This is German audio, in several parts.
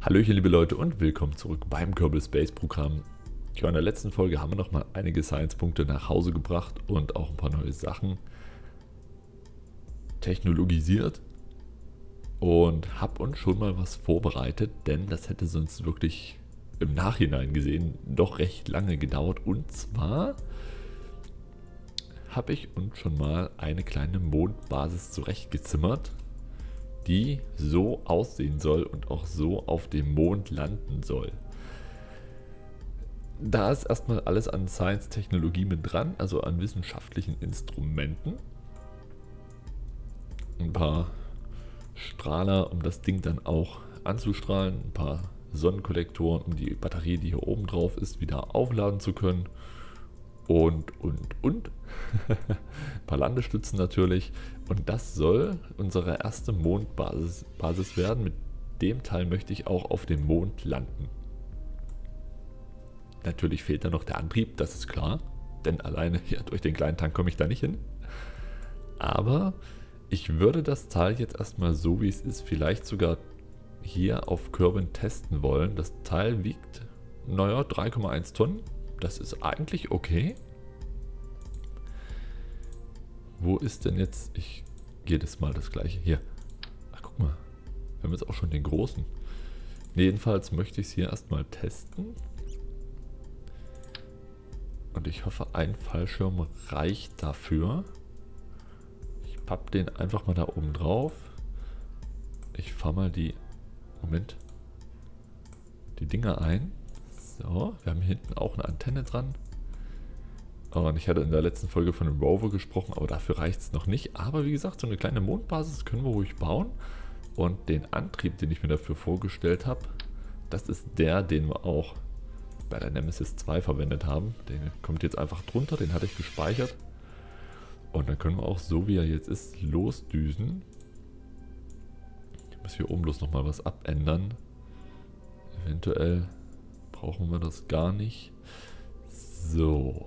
Hallöchen liebe Leute und willkommen zurück beim Kerbal Space Programm. Ja, in der letzten Folge haben wir noch mal einige Science-Punkte nach Hause gebracht und auch ein paar neue Sachen technologisiert und habe uns schon mal was vorbereitet, denn das hätte sonst wirklich im Nachhinein gesehen doch recht lange gedauert. Und zwar habe ich uns schon mal eine kleine Mondbasis zurechtgezimmert, die so aussehen soll und auch so auf dem Mond landen soll. Da ist erstmal alles an Science-Technologie mit dran, also an wissenschaftlichen Instrumenten. Ein paar Strahler, um das Ding dann auch anzustrahlen, ein paar Sonnenkollektoren, um die Batterie, die hier oben drauf ist, wieder aufladen zu können. Und. Ein paar Landestützen natürlich. Und das soll unsere erste Mondbasis werden. Mit dem Teil möchte ich auch auf dem Mond landen. Natürlich fehlt da noch der Antrieb, das ist klar. Denn alleine hier durch den kleinen Tank komme ich da nicht hin. Aber ich würde das Teil jetzt erstmal so wie es ist, vielleicht sogar hier auf Kerbin testen wollen. Das Teil wiegt, naja, 3,1 Tonnen. Das ist eigentlich okay. Wo ist denn jetzt? Ich jedes Mal das gleiche. Hier. Ach, guck mal. Wir haben jetzt auch schon den großen. Jedenfalls möchte ich es hier erstmal testen. Und ich hoffe, ein Fallschirm reicht dafür. Ich pappe den einfach mal da oben drauf. Ich fahre mal die Dinger ein. So, wir haben hier hinten auch eine Antenne dran. Und ich hatte in der letzten Folge von einem Rover gesprochen, aber dafür reicht es noch nicht. Aber wie gesagt, so eine kleine Mondbasis können wir ruhig bauen. Und den Antrieb, den ich mir dafür vorgestellt habe, das ist der, den wir auch bei der Nemesis 2 verwendet haben. Den kommt jetzt einfach drunter, den hatte ich gespeichert. Und dann können wir auch so, wie er jetzt ist, losdüsen. Ich muss hier oben bloß nochmal was abändern. Eventuell brauchen wir das gar nicht. So.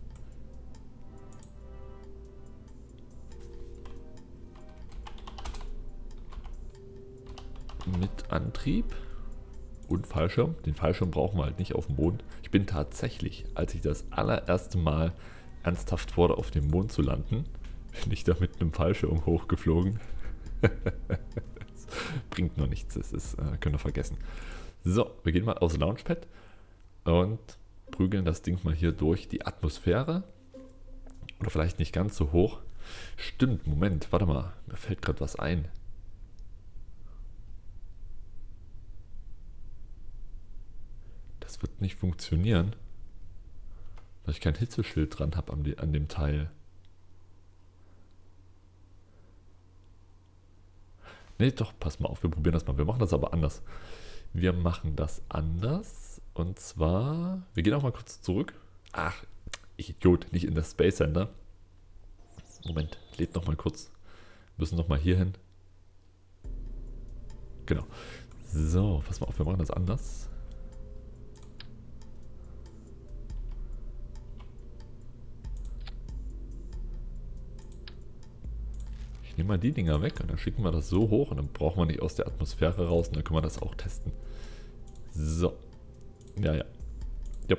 Mit Antrieb und Fallschirm. Den Fallschirm brauchen wir halt nicht auf dem Mond. Ich bin tatsächlich, als ich das allererste Mal ernsthaft vorhatte, auf dem Mond zu landen, bin ich da mit einem Fallschirm hochgeflogen. Das bringt noch nichts, das ist, können wir vergessen. So, wir gehen mal aufs Launchpad und prügeln das Ding mal hier durch die Atmosphäre. Oder vielleicht nicht ganz so hoch. Stimmt, Moment, warte mal, mir fällt gerade was ein. Das wird nicht funktionieren, weil ich kein Hitzeschild dran habe an dem Teil. Ne, doch, pass mal auf, wir probieren das mal. Wir machen das aber anders. Wir machen das anders. Und zwar, wir gehen auch mal kurz zurück. Ach, ich Idiot, nicht in das Space Center. Moment, lädt noch mal kurz. Wir müssen noch mal hier hin. Genau. So, pass mal auf, wir machen das anders. Ich nehme mal die Dinger weg und dann schicken wir das so hoch und dann brauchen wir nicht aus der Atmosphäre raus und dann können wir das auch testen. So. Ja. Yep.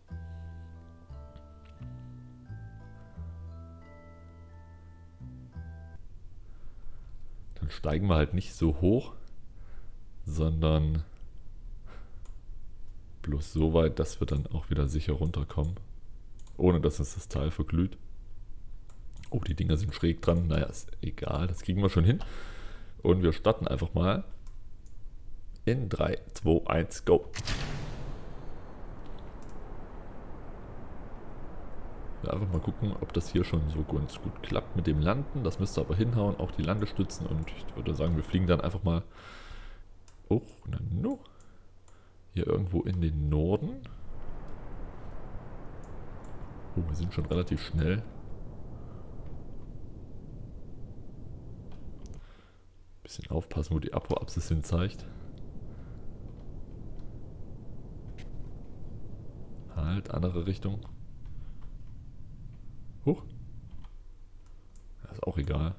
Dann steigen wir halt nicht so hoch, sondern bloß so weit, dass wir dann auch wieder sicher runterkommen, ohne dass uns das Teil verglüht. Oh, die Dinger sind schräg dran. Naja, ist egal. Das kriegen wir schon hin. Und wir starten einfach mal. In 3, 2, 1, go. Einfach mal gucken, ob das hier schon so ganz gut klappt mit dem Landen. Das müsste aber hinhauen. Auch die Landestützen. Und ich würde sagen, wir fliegen dann einfach mal hier irgendwo in den Norden. Oh, wir sind schon relativ schnell. Bisschen aufpassen, wo die Apoapsis hin zeigt. Halt, andere Richtung. Huch. Das ist auch egal.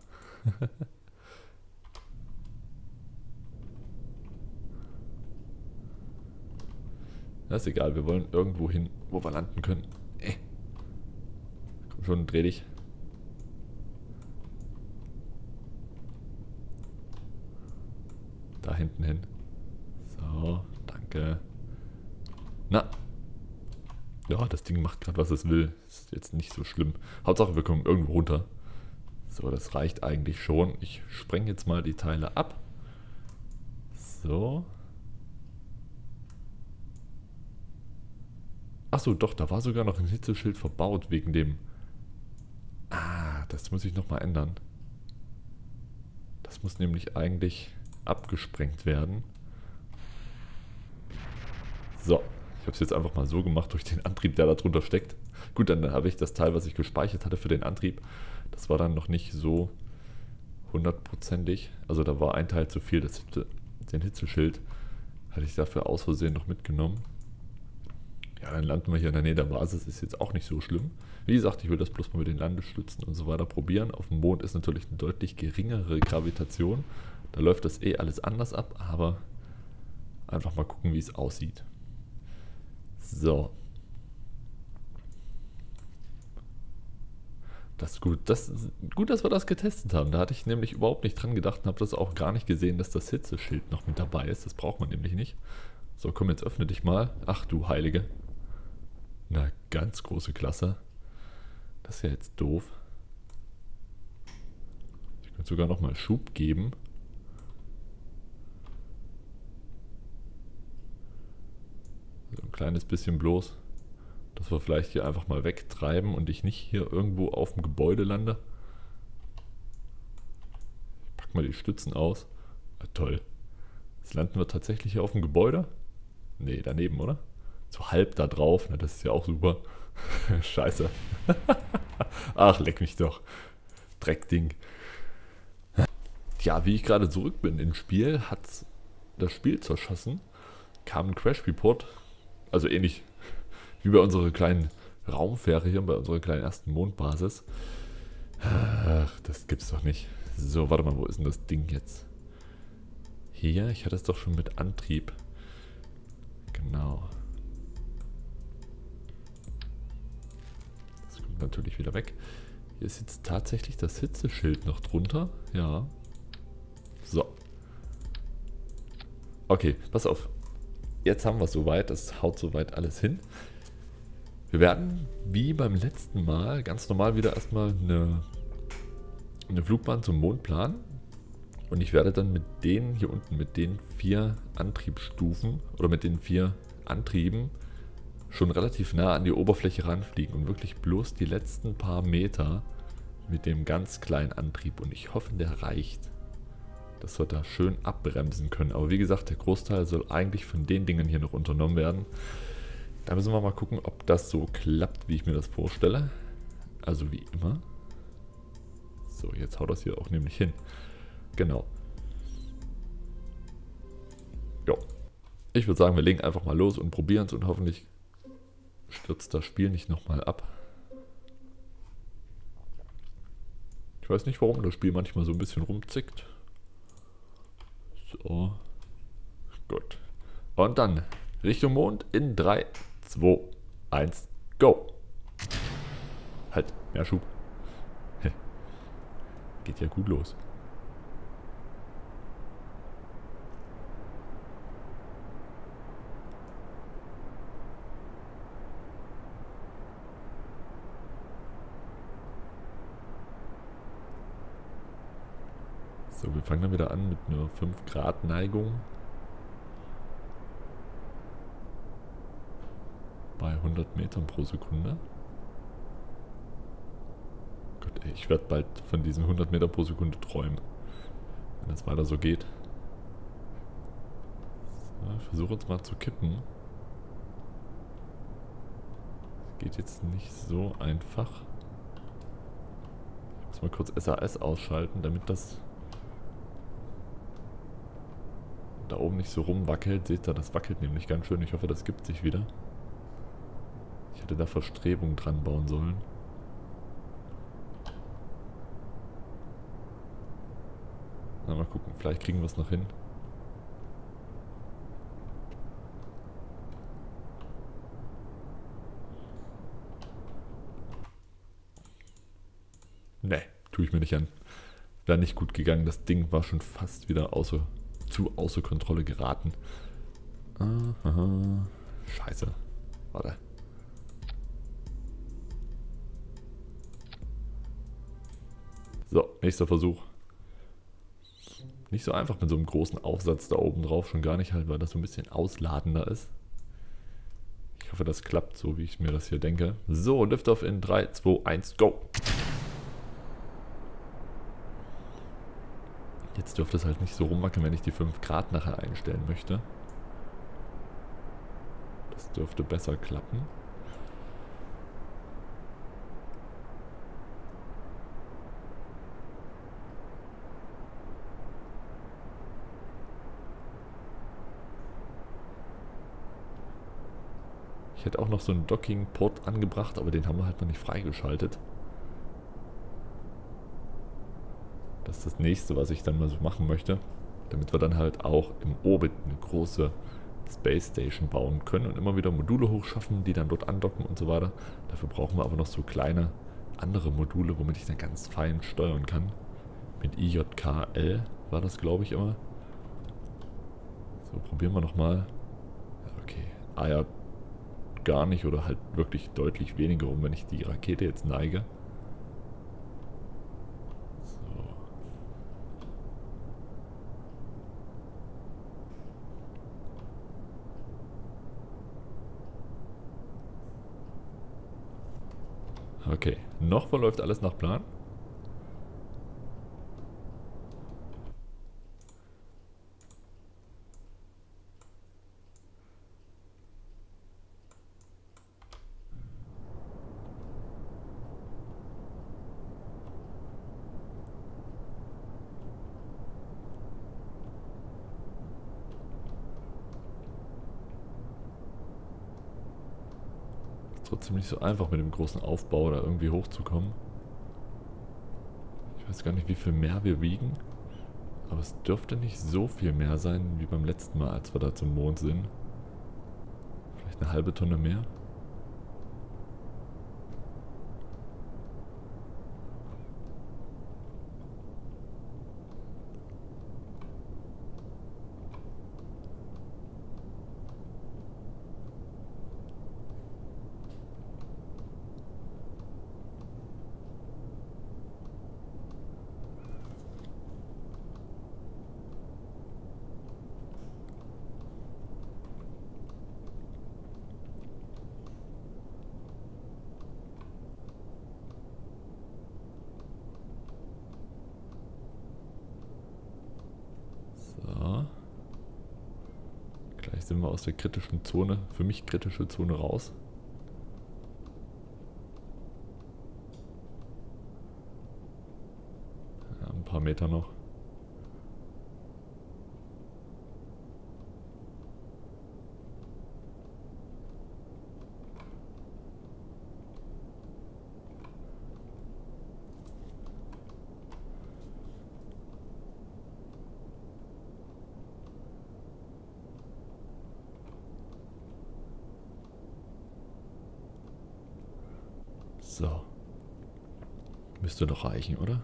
Das ist egal, wir wollen irgendwo hin, wo wir landen können. Komm schon, dreh dich. Da hinten hin. So, danke. Na. Ja, das Ding macht gerade, was es will. Ist jetzt nicht so schlimm. Hauptsache, wir kommen irgendwo runter. So, das reicht eigentlich schon. Ich spreng jetzt mal die Teile ab. So. Achso, doch, da war sogar noch ein Hitzeschild verbaut wegen dem... Ah, das muss ich nochmal ändern. Das muss nämlich eigentlich abgesprengt werden. So, ich habe es jetzt einfach mal so gemacht durch den Antrieb, der da drunter steckt. Gut, dann habe ich das Teil, was ich gespeichert hatte für den Antrieb, das war dann noch nicht so hundertprozentig. Also da war ein Teil zu viel, den Hitzeschild hatte ich dafür aus Versehen noch mitgenommen. Ja, dann landen wir hier in der Nähe der Basis, ist jetzt auch nicht so schlimm. Wie gesagt, ich will das bloß mal mit den Landestützen und so weiter probieren. Auf dem Mond ist natürlich eine deutlich geringere Gravitation. Da läuft das alles anders ab, aber einfach mal gucken, wie es aussieht. So. Das ist gut. Gut, dass wir das getestet haben. Da hatte ich nämlich überhaupt nicht dran gedacht und habe das auch gar nicht gesehen, dass das Hitzeschild noch mit dabei ist. Das braucht man nämlich nicht. So, komm, jetzt öffne dich mal. Ach du Heilige. Na, ganz große Klasse. Das ist ja jetzt doof. Ich könnte sogar noch mal Schub geben. So ein kleines bisschen bloß. Dass wir vielleicht hier einfach mal wegtreiben und ich nicht hier irgendwo auf dem Gebäude lande. Ich pack mal die Stützen aus. Ah, toll. Jetzt landen wir tatsächlich hier auf dem Gebäude. Nee, daneben, oder? So halb da drauf. Na, das ist ja auch super. Scheiße. Ach, leck mich doch. Dreckding. Ja, wie ich gerade zurück bin ins Spiel, hat das Spiel zerschossen. Kam ein Crash Report. Also ähnlich wie bei unserer kleinen Raumfähre hier, bei unserer kleinen ersten Mondbasis. Ach, das gibt's doch nicht. So, warte mal, wo ist denn das Ding jetzt? Hier, ich hatte es doch schon mit Antrieb. Genau. Das kommt natürlich wieder weg. Hier ist jetzt tatsächlich das Hitzeschild noch drunter. Ja. So. Okay, pass auf. Jetzt haben wir es soweit. Das haut soweit alles hin. Wir werden, wie beim letzten Mal, ganz normal wieder erstmal eine Flugbahn zum Mond planen. Und ich werde dann mit denen hier unten, mit den 4 Antriebsstufen oder mit den 4 Antrieben schon relativ nah an die Oberfläche ranfliegen und wirklich bloß die letzten paar Meter mit dem ganz kleinen Antrieb. Und ich hoffe, der reicht, dass wir da schön abbremsen können. Aber wie gesagt, der Großteil soll eigentlich von den Dingen hier noch unternommen werden. Da müssen wir mal gucken, ob das so klappt, wie ich mir das vorstelle. Also wie immer. So, jetzt haut das hier auch nämlich hin. Genau. Jo. Ich würde sagen, wir legen einfach mal los und probieren es und hoffentlich stürzt das Spiel nicht nochmal ab. Ich weiß nicht, warum das Spiel manchmal so ein bisschen rumzickt. So. Gut. Und dann Richtung Mond in 3, 2, 1, go! Halt, mehr Schub. Geht ja gut los. So, wir fangen dann wieder an mit einer 5 Grad Neigung. Bei 100 Metern pro Sekunde. Gott, ey, ich werde bald von diesen 100 Meter pro Sekunde träumen. Wenn das weiter so geht. So, ich versuche jetzt mal zu kippen. Das geht jetzt nicht so einfach. Ich muss mal kurz SAS ausschalten, damit das da oben nicht so rumwackelt. Seht ihr, das wackelt nämlich ganz schön. Ich hoffe, das gibt sich wieder. Ich hätte da Verstrebung dran bauen sollen. Na, mal gucken, vielleicht kriegen wir es noch hin. Ne, tue ich mir nicht an. Wäre nicht gut gegangen. Das Ding war schon fast wieder außer Kontrolle geraten. Aha. Scheiße. Warte. So, nächster Versuch. Nicht so einfach mit so einem großen Aufsatz da oben drauf. Schon gar nicht halt, weil das so ein bisschen ausladender ist. Ich hoffe, das klappt so, wie ich mir das hier denke. So, Liftoff in 3, 2, 1, go! Jetzt dürfte es halt nicht so rumwackeln, wenn ich die 5 Grad nachher einstellen möchte. Das dürfte besser klappen. Ich hätte auch noch so einen Docking-Port angebracht, aber den haben wir halt noch nicht freigeschaltet. Das ist das nächste, was ich dann mal so machen möchte. Damit wir dann halt auch im Orbit eine große Space Station bauen können und immer wieder Module hochschaffen, die dann dort andocken und so weiter. Dafür brauchen wir aber noch so kleine andere Module, womit ich dann ganz fein steuern kann. Mit IJKL war das, glaube ich, immer. So, probieren wir nochmal. Ja, okay. Ah ja, gar nicht oder halt wirklich deutlich weniger rum, wenn ich die Rakete jetzt neige. Okay, noch verläuft alles nach Plan. Trotzdem nicht so einfach mit dem großen Aufbau da irgendwie hochzukommen. Ich weiß gar nicht, wie viel mehr wir wiegen. Aber es dürfte nicht so viel mehr sein, wie beim letzten Mal, als wir da zum Mond sind. Vielleicht eine halbe Tonne mehr. So. Gleich sind wir aus der kritischen Zone, für mich kritische Zone raus. Ja, ein paar Meter noch. So. Müsste doch reichen, oder?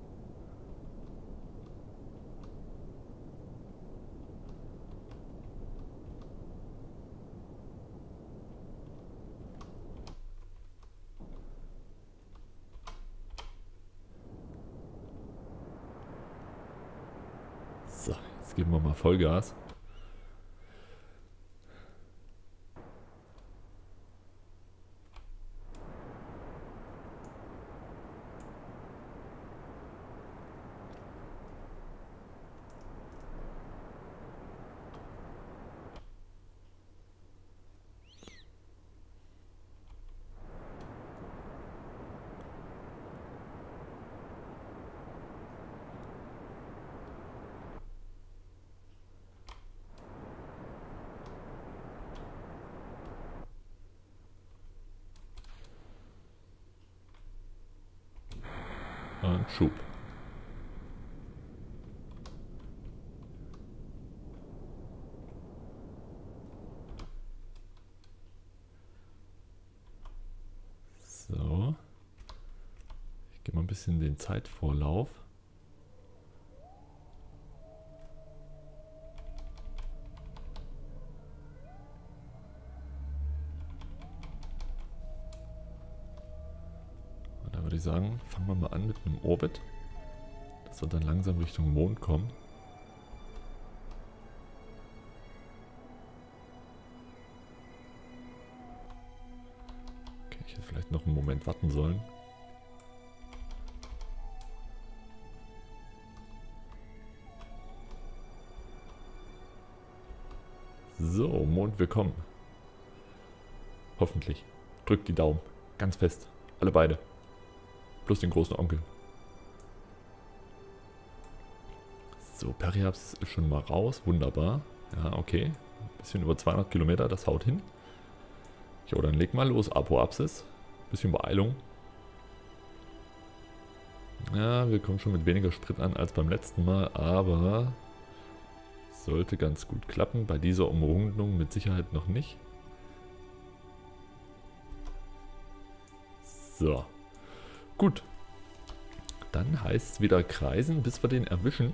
So, jetzt geben wir mal Vollgas. Und Schub. bisschen den Zeitvorlauf. Und da würde ich sagen, fangen wir mal an mit einem Orbit, dass wir dann langsam Richtung Mond kommen. Okay, ich hätte vielleicht noch einen Moment warten sollen. So, Mond, wir kommen. Hoffentlich. Drückt die Daumen. Ganz fest. Alle beide. Plus den großen Onkel. So, Periapsis ist schon mal raus. Wunderbar. Ja, okay. Bisschen über 200 Kilometer, das haut hin. Jo, dann leg mal los, Apoapsis. Bisschen Beeilung. Ja, wir kommen schon mit weniger Sprit an als beim letzten Mal, aber sollte ganz gut klappen. Bei dieser Umrundung mit Sicherheit noch nicht. So. Gut. Dann heißt es wieder kreisen, bis wir den erwischen.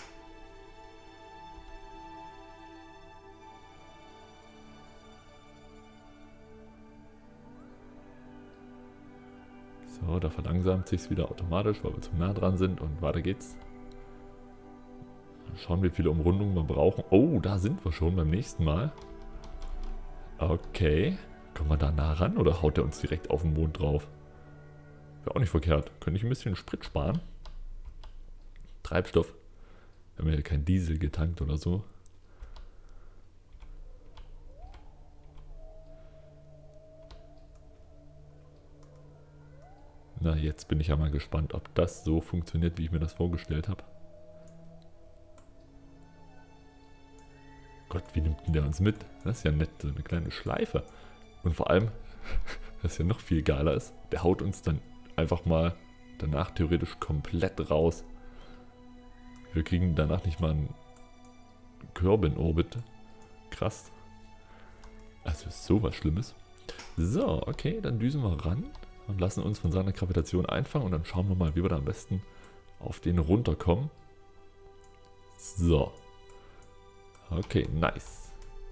So, da verlangsamt sich es wieder automatisch, weil wir zu nah dran sind und weiter geht's. Schauen, wie viele Umrundungen wir brauchen. Oh, da sind wir schon beim nächsten Mal. Okay. Kommen wir da nah ran oder haut der uns direkt auf den Mond drauf? Wäre auch nicht verkehrt. Könnte ich ein bisschen Sprit sparen. Treibstoff. Wir haben ja kein Diesel getankt oder so. Na, jetzt bin ich ja mal gespannt, ob das so funktioniert, wie ich mir das vorgestellt habe. Gott, wie nimmt denn der uns mit? Das ist ja nett, so eine kleine Schleife. Und vor allem, was ja noch viel geiler ist, der haut uns dann einfach mal danach theoretisch komplett raus. Wir kriegen danach nicht mal einen Kerbin-Orbit. Krass. Also ist sowas Schlimmes. So, okay, dann düsen wir ran und lassen uns von seiner Gravitation einfangen und dann schauen wir mal, wie wir da am besten auf den runterkommen. So. Okay, nice.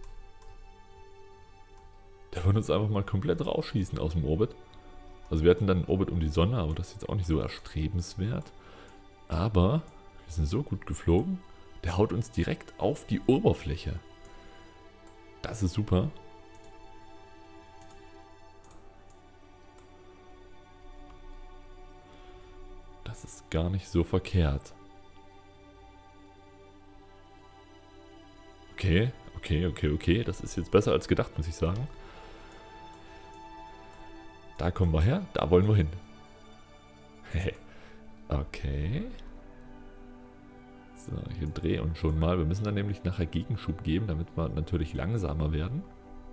Der wird uns einfach mal komplett rausschießen aus dem Orbit. Also wir hatten dann einen Orbit um die Sonne, aber das ist jetzt auch nicht so erstrebenswert. Aber wir sind so gut geflogen, der haut uns direkt auf die Oberfläche. Das ist super. Das ist gar nicht so verkehrt. Okay. Das ist jetzt besser als gedacht, muss ich sagen. Da kommen wir her, da wollen wir hin. Okay. So, hier drehen uns schon mal. Wir müssen dann nämlich nachher Gegenschub geben, damit wir natürlich langsamer werden.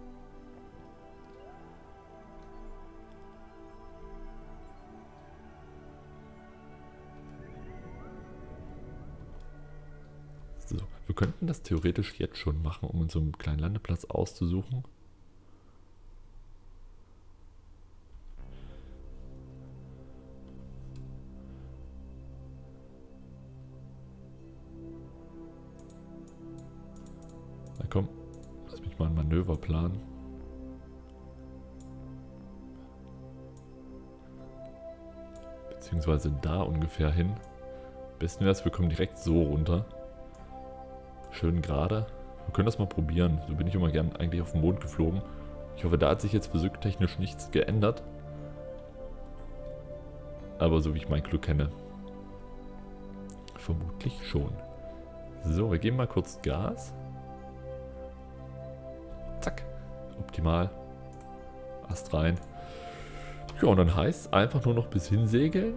So, wir könnten das theoretisch jetzt schon machen, um uns so einen kleinen Landeplatz auszusuchen. Na komm, lass mich mal ein Manöver planen. Beziehungsweise da ungefähr hin. Am besten wäre es, wir kommen direkt so runter. Schön gerade. Wir können das mal probieren. So bin ich immer gern eigentlich auf den Mond geflogen. Ich hoffe, da hat sich jetzt physiktechnisch nichts geändert. Aber so wie ich mein Glück kenne. Vermutlich schon. So, wir geben mal kurz Gas. Zack. Optimal. Ast rein. Ja, und dann heißt es einfach nur noch bis hinsegeln.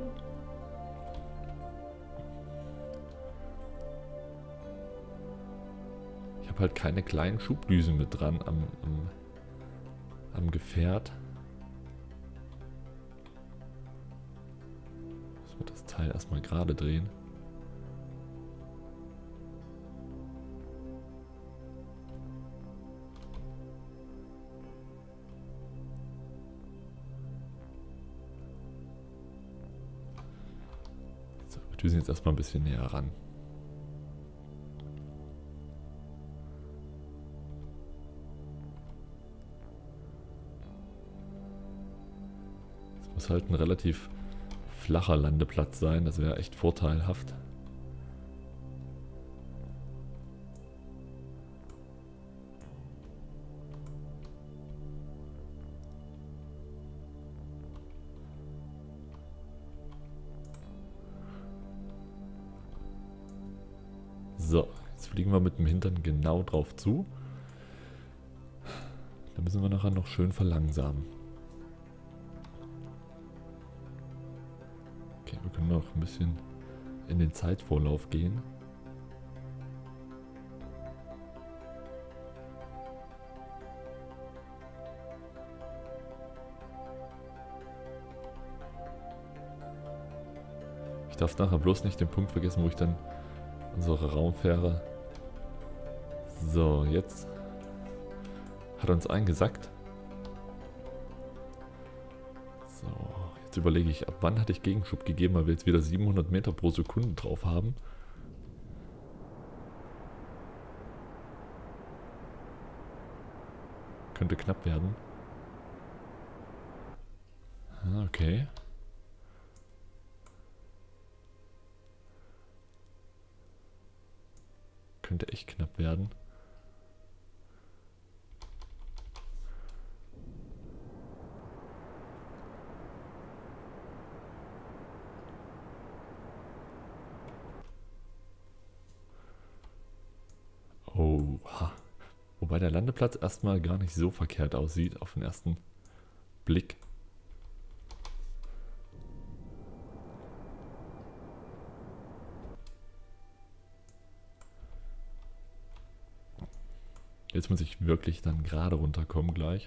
Ich habe halt keine kleinen Schubdüsen mit dran am Gefährt. Müssen wir das Teil erstmal gerade drehen. düsen jetzt erstmal ein bisschen näher ran. Es muss halt ein relativ flacher Landeplatz sein, das wäre echt vorteilhaft. So, jetzt fliegen wir mit dem Hintern genau drauf zu. Da müssen wir nachher noch schön verlangsamen. Okay, wir können noch ein bisschen in den Zeitvorlauf gehen. Ich darf nachher bloß nicht den Punkt vergessen, wo ich dann unsere Raumfähre... So, jetzt hat er uns eingesackt. So, jetzt überlege ich, ab wann hatte ich Gegenschub gegeben, weil wir jetzt wieder 700 Meter pro Sekunde drauf haben. Könnte knapp werden. Ah, okay. Könnte echt knapp werden. Oha. Wobei der Landeplatz erstmal gar nicht so verkehrt aussieht auf den ersten Blick. Jetzt muss ich wirklich dann gerade runterkommen gleich.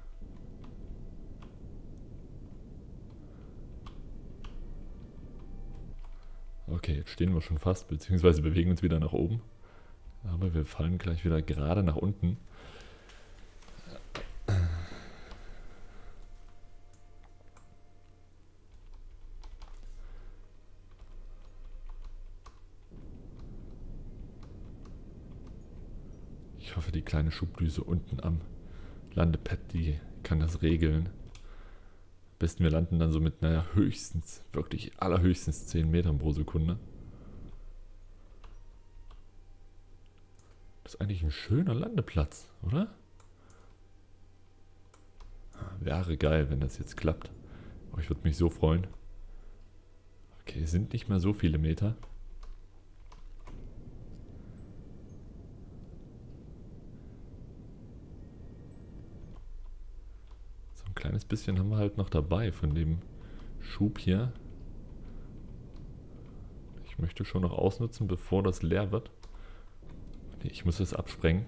Okay, jetzt stehen wir schon fast, beziehungsweise bewegen uns wieder nach oben. Aber wir fallen gleich wieder gerade nach unten. Ich hoffe, die kleine Schubdüse unten am Landepad, die kann das regeln. Am besten wir landen dann so mit, naja, höchstens, wirklich allerhöchstens 10 Metern pro Sekunde. Das ist eigentlich ein schöner Landeplatz, oder? Wäre geil, wenn das jetzt klappt. Aber ich würde mich so freuen. Okay, es sind nicht mehr so viele Meter. So ein kleines bisschen haben wir halt noch dabei von dem Schub hier. Ich möchte schon noch ausnutzen, bevor das leer wird. Nee, ich muss das absprengen.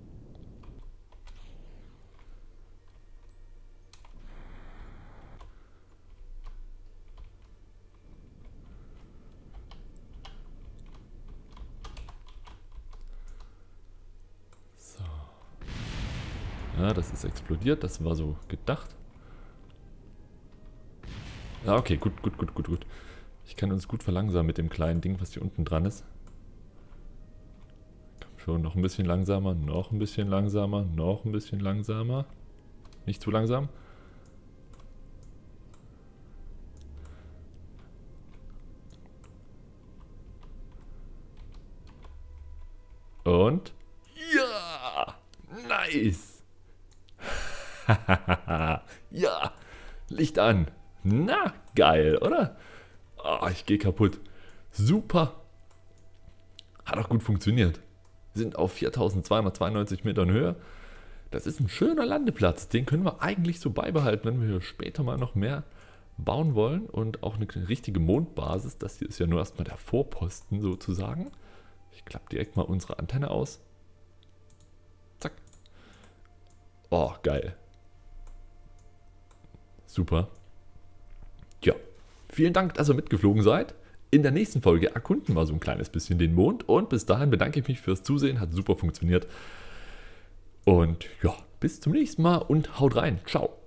So. Ja, das ist explodiert. Das war so gedacht. Ja, okay, gut. Ich kann uns gut verlangsamen mit dem kleinen Ding, was hier unten dran ist. Komm schon, noch ein bisschen langsamer, noch ein bisschen langsamer, noch ein bisschen langsamer. Nicht zu langsam. Und? Ja! Nice! Ja! Licht an! Na, geil, oder? Oh, ich gehe kaputt. Super! Hat auch gut funktioniert. Wir sind auf 4292 Metern Höhe. Das ist ein schöner Landeplatz. Den können wir eigentlich so beibehalten, wenn wir später mal noch mehr bauen wollen. Und auch eine richtige Mondbasis. Das hier ist ja nur erstmal der Vorposten sozusagen. Ich klappe direkt mal unsere Antenne aus. Zack. Oh, geil. Super. Ja, vielen Dank, dass ihr mitgeflogen seid. In der nächsten Folge erkunden wir so ein kleines bisschen den Mond. Und bis dahin bedanke ich mich fürs Zusehen. Hat super funktioniert. Und ja, bis zum nächsten Mal und haut rein. Ciao.